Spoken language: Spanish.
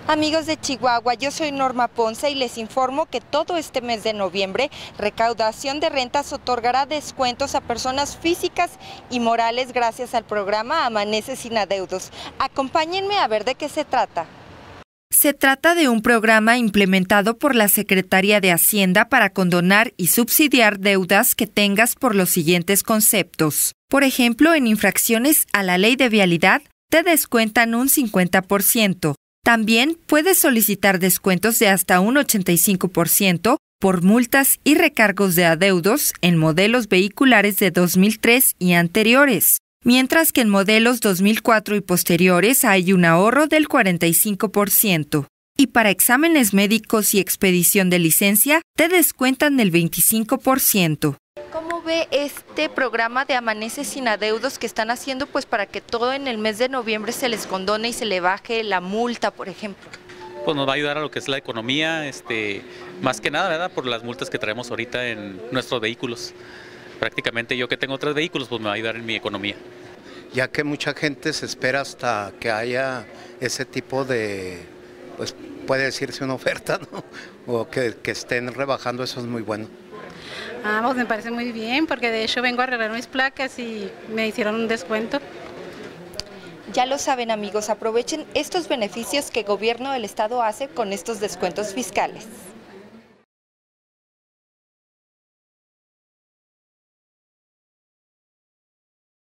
Amigos de Chihuahua, yo soy Norma Ponce y les informo que todo este mes de noviembre, Recaudación de Rentas otorgará descuentos a personas físicas y morales gracias al programa Amanece Sin Adeudos. Acompáñenme a ver de qué se trata. Se trata de un programa implementado por la Secretaría de Hacienda para condonar y subsidiar deudas que tengas por los siguientes conceptos. Por ejemplo, en infracciones a la ley de vialidad, te descuentan un 50%. También puedes solicitar descuentos de hasta un 85% por multas y recargos de adeudos en modelos vehiculares de 2003 y anteriores, mientras que en modelos 2004 y posteriores hay un ahorro del 45%. Y para exámenes médicos y expedición de licencia, te descuentan el 25%. ¿Cómo ve este programa de Amanece Sin Adeudos que están haciendo para que todo en el mes de noviembre se les condone y se le baje la multa, por ejemplo? Pues nos va a ayudar a lo que es la economía, más que nada, ¿verdad? Por las multas que traemos ahorita en nuestros vehículos. Prácticamente yo que tengo 3 vehículos, pues me va a ayudar en mi economía. Ya que mucha gente se espera hasta que haya ese tipo de, pues puede decirse una oferta, ¿no? O que estén rebajando, eso es muy bueno. Pues me parece muy bien, porque de hecho vengo a arreglar mis placas y me hicieron un descuento. Ya lo saben, amigos, aprovechen estos beneficios que el gobierno del estado hace con estos descuentos fiscales.